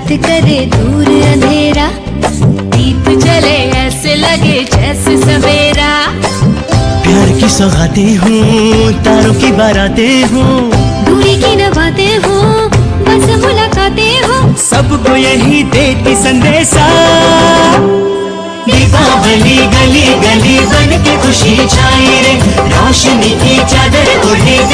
करे दूर अंधेरा, दीप जले ऐसे लगे जैसे सवेरा। प्यार की सौगातें हूँ, तारों की बारातें हूँ, दूरी की नवातें हूँ, बस मुलाकातें हूँ, सबको यही देती संदेशा। दीपावली गली गली बन के खुशी छाई रे, रोशनी की चादर ओढ़े